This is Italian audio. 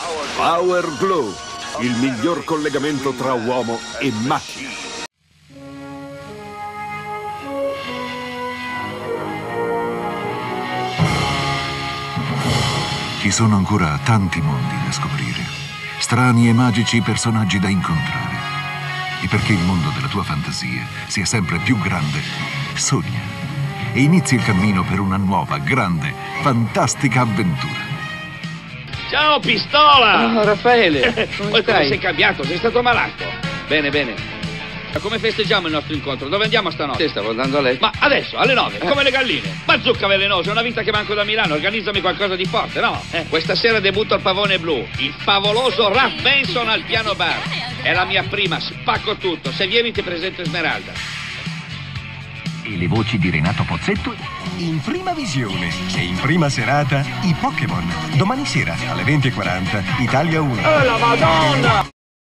Power Glue, il miglior collegamento tra uomo e macchina. Ci sono ancora tanti mondi da scoprire, strani e magici personaggi da incontrare. E perché il mondo della tua fantasia sia sempre più grande, sogna e inizi il cammino per una nuova, grande, fantastica avventura. Ciao, pistola! Oh, Raffaele, Come sei cambiato? Sei stato malato? Bene, bene. Ma come festeggiamo il nostro incontro? Dove andiamo stanotte? Stavo andando a letto. Ma adesso, alle 9, come le galline. Ma zucca velenosa, è una vita che manco da Milano. Organizzami qualcosa di forte, no? Questa sera debutto al Pavone Blu, il favoloso Ralph Benson al piano bar. È la mia prima, spacco tutto. Se vieni ti presento Esmeralda. E le voci di Renato Pozzetto? In prima visione e in prima serata i Pokémon. Domani sera alle 20:40, Italia 1. Oh la Madonna!